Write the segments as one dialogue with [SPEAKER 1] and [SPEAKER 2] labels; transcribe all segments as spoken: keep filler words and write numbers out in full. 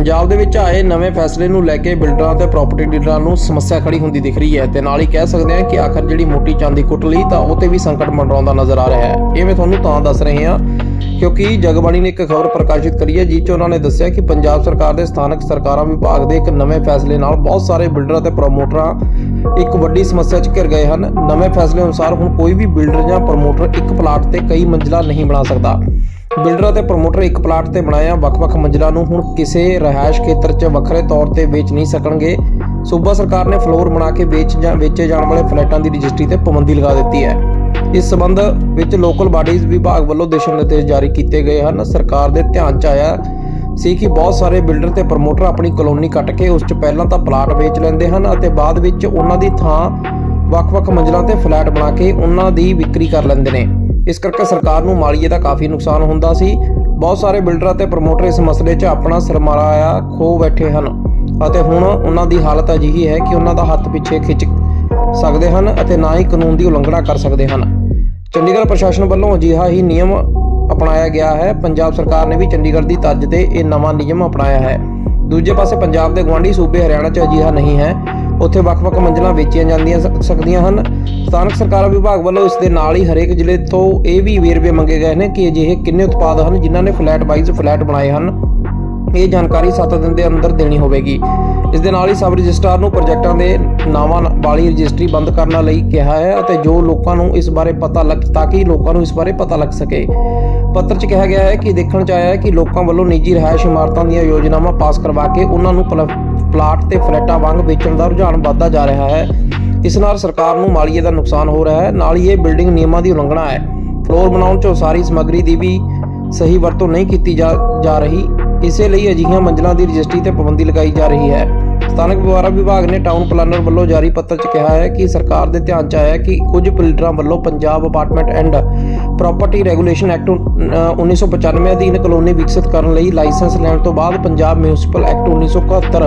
[SPEAKER 1] पंजाब दे विच आए नवे फैसले नूं लैके बिल्डरां ते प्रॉपर्टी डीलरां नूं समस्या खड़ी हुंदी दिख रही है ते नाल ही कह सकते हैं कि आखिर जिहड़ी मोटी चांदी कुट लई तां उह ते भी संकट मंडराउंदा नज़र आ रहा है। ये मैं तुहानूं तां दस रहे हां क्योंकि जगबाणी ने एक खबर प्रकाशित करी है जिस च उन्होंने दस्सिया कि पंजाब सरकार के स्थानक सरकारां विभाग के एक नवे फैसले नाल बहुत सारे बिल्डरां ते प्रमोटरां एक वड्डी समस्या च घिर गए हैं। नवे फैसले अनुसार हुण कोई भी बिल्डर या प्रमोटर एक प्लाट ते कई मंजिला नहीं बना सकता। बिल्डर ते प्रमोटर एक प्लाट ते बनाया वख-वख मंजिलों नूं हुण किसी रिहायश खेत्र च वखरे तौर ते बेच नहीं सकणगे। सूबा सरकार ने फ्लोर बना के बेच जां बेचे जाण वाले फ्लैटां की रजिस्ट्री ते पाबंदी लगा दी है। इस संबंध विच लोकल बाडीज़ विभाग वालों दिशा निर्देश जारी किए गए हैं। सरकार के ध्यान च आया सी कि बहुत सारे बिल्डर ते प्रमोटर अपनी कलोनी कट के उस च पहलां तां प्लाट बेच लैंदे हन अते बाद विच उन्हां दी थां वख-वख मंजिलों ते फ्लैट बना के उन्हां दी विक्री कर लैंदे ने। इस करके सरकार नूं मालीए दा काफ़ी नुकसान हुंदा सी। बहुत सारे बिल्डर ते प्रमोटर इस मसले च अपना सरमाया खो बैठे हैं अते हुण उन्हां दी हालत अजिही है कि उन्हां दा हत्थ पिछे खिच सकते हैं अते ना ही कानून की उलंघना कर सकते हैं। चंडीगढ़ प्रशासन वालों अजिहा ही नियम अपनाया गया है। पंजाब सरकार ने भी चंडीगढ़ की तर्ज से यह नवा नियम अपनाया है। दूजे पासे पंजाब के गुआढ़ी सूबे हरियाणा च अजिहा नहीं है। उत्थे वख-वख मंजिलां वेचियां जांदियां सकदियां हन। स्थानक सरकार विभाग वालों इस दे नाल ही हरेक जिले तो यह भी वेरवे मंगे गए हैं कि अजिहे किन्ने उत्पाद हैं जिन्होंने फ्लैट वाइज फ्लैट बनाए हैं। ये जानकारी सत्त दिन के अंदर देनी होगी। इस दे नाल ही सब रजिस्ट्रार नूं प्रोजेक्टां दे नावां वाली रजिस्ट्री बंद करने लई कहा है अते जो लोगों नूं इस बारे पता लग ताकि लोगों नूं इस बारे पता लग सके। पत्र च कहा गया है कि देखण च आया है कि लोगों वालों निजी रिहायश इमारतां दीआं योजनावां पास करवा के उन्हां नूं प्लाट ते फ्लैटां वांग बेचण दा रुझान वधदा जा रहा है। इस नाल सरकार नूं मालीए दा नुकसान हो रहा है। नाल ही ये बिल्डिंग नियमां दी उलंघना है। फ्लोर बनाउण च उसारी समग्री दी भी सही वरतों नहीं की जा, जा रही। इसे लिए अजिहियां मंजिलों की रजिस्ट्री ते पाबंदी लगाई जा रही है। स्थानक व्यवहार विभाग ने टाउन प्लानर वालों जारी पत्र च कहा है कि सरकार के ध्यान च आया कि कुछ बिल्डरां वालों Punjab apartment and property regulation act उन्नीस सौ पचानवे अधीन कलोनी विकसित करने लई लाइसेंस लैण तो बाद पंजाब म्यूनसिपल एक्ट उन्नीस सौ इकहत्तर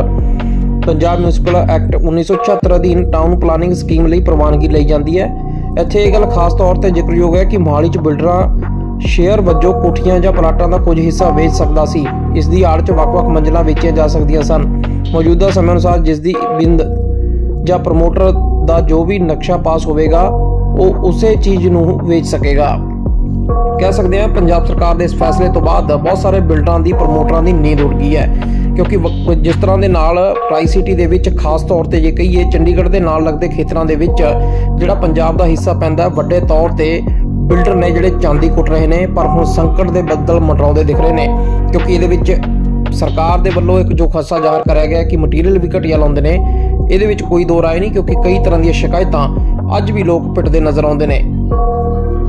[SPEAKER 1] पंजाब म्यूनसिपल एक्ट उन्नीस सौ छिहत्तर अधीन टाउन प्लानिंग स्कीम लई प्रवानगी लई जाती है। इत्थे ये गल खास तौर पर जिक्रयोग है कि मोहाली च बिल्डरां शेयर वजों कोठियां जां प्लाटां दा कुछ हिस्सा वेच सकदा सी। इस दी आड़ च वख-वख मंजिलां वेचियां जा सकदियां सन। मौजूदा समय अनुसार जिस दी बिंद जां प्रमोटर दा जो भी नक्शा पास होवेगा वो उसे चीज़ नूं वेच सकेगा। कह सकते हैं पंजाब सरकार के इस फैसले तो बाद बहुत सारे बिल्डरां दी प्रमोटरां दी नींद उड़ गई है क्योंकि जिस तरह के नाल ट्राई सिटी दे विच खास तौर पर जे कहीए चंडीगढ़ के नाल लगते खेतरां दे विच जिहड़ा पंजाब दा हिस्सा पैंदा वड्डे तौर पर बिल्डर ने जिहड़े चांदी कुट रहे हैं पर हुण संकट के बदल मंडराउंदे दिख रहे हैं क्योंकि इहदे विच सरकार के वालों एक जो खदशा जाहिर कराया गया कि मटीरियल भी घटिया लाउंदे ने। इहदे विच कोई दो राय नहीं क्योंकि कई तरह दी शिकायतां अज भी लोग पिटदे नज़र आउंदे ने।